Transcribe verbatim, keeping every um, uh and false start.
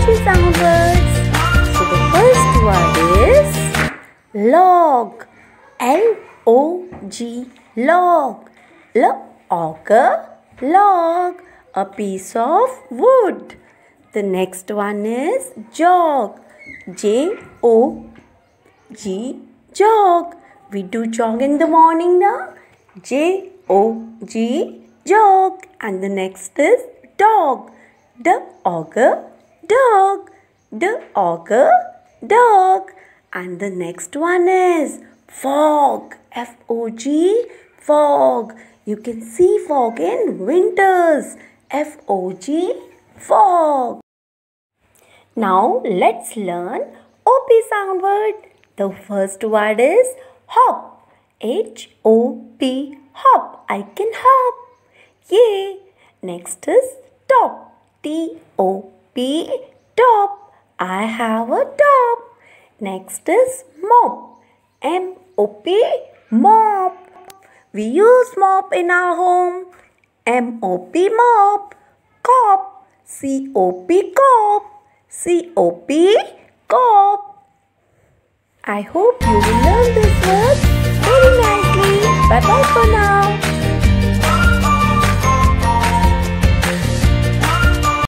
O G sound words. So the first word is log. L O G, log. L-ogger, log. A piece of wood. The next one is jog. J O G, jog. We do jog in the morning now. J O G, jog. And the next is dog. D-ogger, dog. D-ogger, dog. And the next one is fog. F O G, fog. You can see fog in winters. F O G, fog. Now let's learn O P sound word. The first word is hop. H O P, hop. I can hop. Yay. Next is top. T O P, top. I have a top. Next is mop. M O P, mop. We use mop in our home. M O P, mop. Cop. C O P, cop. C O P, cop. I hope you will learn this word very nicely. Bye bye for now.